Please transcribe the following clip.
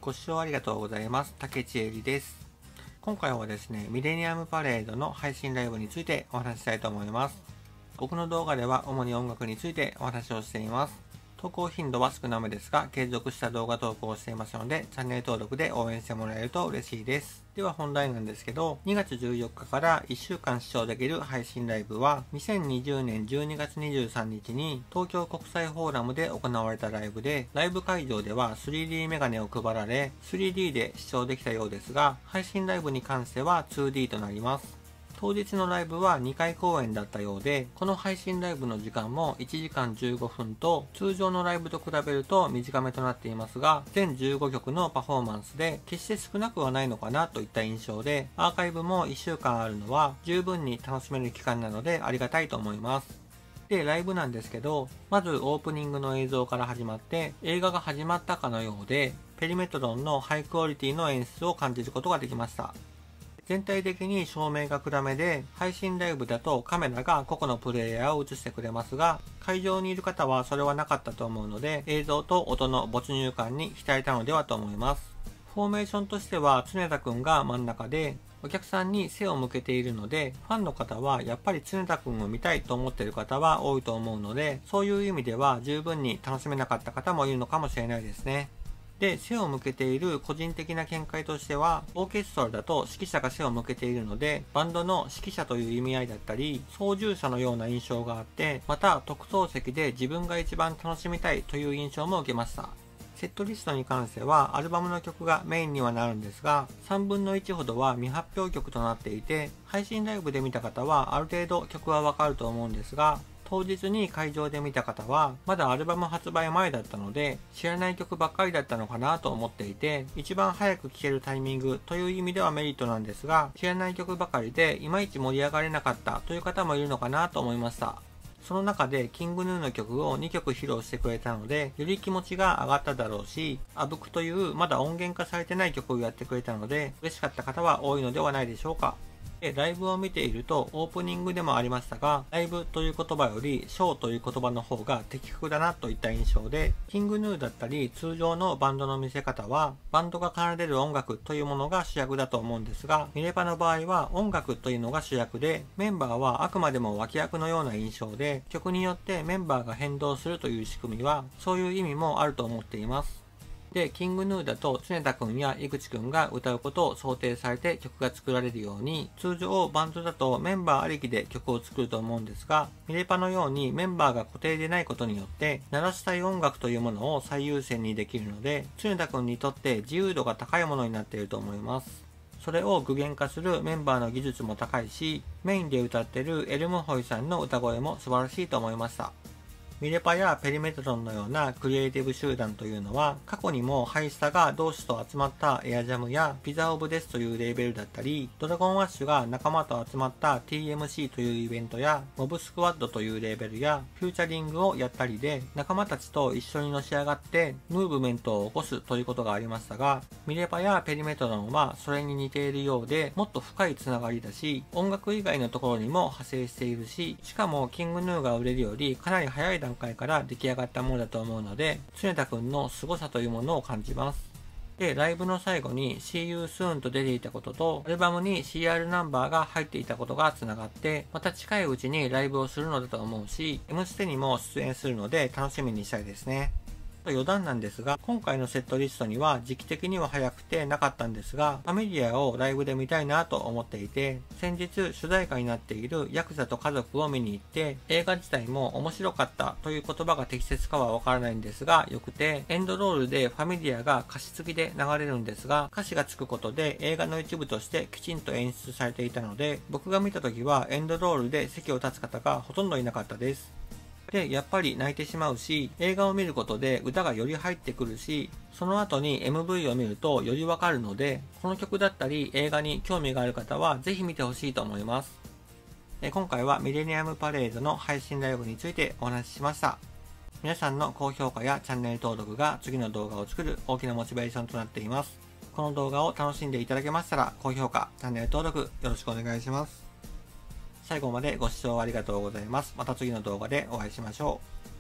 ご視聴ありがとうございます。竹地恵里です。今回はですね、ミレニアムパレードの配信ライブについてお話ししたいと思います。僕の動画では主に音楽についてお話をしています。投稿頻度は少なめですが、継続した動画投稿をしていますので、チャンネル登録で応援してもらえると嬉しいです。では本題なんですけど、2月14日から1週間視聴できる配信ライブは、2020年12月23日に東京国際フォーラムで行われたライブで、ライブ会場では 3D メガネを配られ、3D で視聴できたようですが、配信ライブに関しては 2D となります。当日のライブは2回公演だったようで、この配信ライブの時間も1時間15分と通常のライブと比べると短めとなっていますが、全15曲のパフォーマンスで決して少なくはないのかなといった印象で、アーカイブも1週間あるのは十分に楽しめる期間なのでありがたいと思います。で、ライブなんですけど、まずオープニングの映像から始まって映画が始まったかのようで、ペリメトロンのハイクオリティの演出を感じることができました。全体的に照明が暗めで、配信ライブだとカメラが個々のプレイヤーを映してくれますが、会場にいる方はそれはなかったと思うので、映像と音の没入感に浸れたのではと思います。フォーメーションとしては常田くんが真ん中で、お客さんに背を向けているので、ファンの方はやっぱり常田くんを見たいと思っている方は多いと思うので、そういう意味では十分に楽しめなかった方もいるのかもしれないですね。で、背を向けている個人的な見解としては、オーケストラだと指揮者が背を向けているので、バンドの指揮者という意味合いだったり、操縦者のような印象があって、また特等席で自分が一番楽しみたいという印象も受けました。セットリストに関してはアルバムの曲がメインにはなるんですが、3分の1ほどは未発表曲となっていて、配信ライブで見た方はある程度曲はわかると思うんですが、当日に会場で見た方はまだアルバム発売前だったので知らない曲ばっかりだったのかなと思っていて、一番早く聴けるタイミングという意味ではメリットなんですが、知らない曲ばかりでいまいち盛り上がれなかったという方もいるのかなと思いました。その中でキングヌーの曲を2曲披露してくれたので、より気持ちが上がっただろうし、あぶくというまだ音源化されてない曲をやってくれたので嬉しかった方は多いのではないでしょうか。ライブを見ているとオープニングでもありましたが、ライブという言葉よりショーという言葉の方が的確だなといった印象で、キングヌーだったり通常のバンドの見せ方はバンドが奏でる音楽というものが主役だと思うんですが、ミレパの場合は音楽というのが主役で、メンバーはあくまでも脇役のような印象で、曲によってメンバーが変動するという仕組みはそういう意味もあると思っています。で、キングヌーだと常田くんや井口くんが歌うことを想定されて曲が作られるように、通常バンドだとメンバーありきで曲を作ると思うんですが、ミレパのようにメンバーが固定でないことによって鳴らしたい音楽というものを最優先にできるので、常田くんにとって自由度が高いものになっていると思います。それを具現化するメンバーの技術も高いし、メインで歌っているエルムホイさんの歌声も素晴らしいと思いました。ミレパやペリメトロンのようなクリエイティブ集団というのは、過去にもハイスタが同志と集まったエアジャムやピザオブデスというレーベルだったり、ドラゴンアッシュが仲間と集まった TMC というイベントやモブスクワッドというレーベルやフューチャリングをやったりで、仲間たちと一緒にのし上がってムーブメントを起こすということがありましたが、ミレパやペリメトロンはそれに似ているようで、もっと深いつながりだし、音楽以外のところにも派生しているし、しかもキングヌーが売れるよりかなり早い段階から出来上がったものだと思うので、常田くんの凄さというものを感じます。で、ライブの最後に See You Soon と出ていたことと、アルバムに CR ナンバーが入っていたことが繋がって、また近いうちにライブをするのだと思うし、M ステにも出演するので楽しみにしたいですね。余談なんですが、今回のセットリストには時期的には早くてなかったんですが、ファミリアをライブで見たいなと思っていて、先日主題歌になっているヤクザと家族を見に行って、映画自体も面白かったという言葉が適切かはわからないんですが、よくて、エンドロールでファミリアが歌詞付きで流れるんですが、歌詞がつくことで映画の一部としてきちんと演出されていたので、僕が見た時はエンドロールで席を立つ方がほとんどいなかったです。で、やっぱり泣いてしまうし、映画を見ることで歌がより入ってくるし、その後に MV を見るとよりわかるので、この曲だったり映画に興味がある方はぜひ見てほしいと思います。今回はミレニアムパレードの配信ライブについてお話ししました。皆さんの高評価やチャンネル登録が次の動画を作る大きなモチベーションとなっています。この動画を楽しんでいただけましたら、高評価、チャンネル登録よろしくお願いします。最後までご視聴ありがとうございます。また次の動画でお会いしましょう。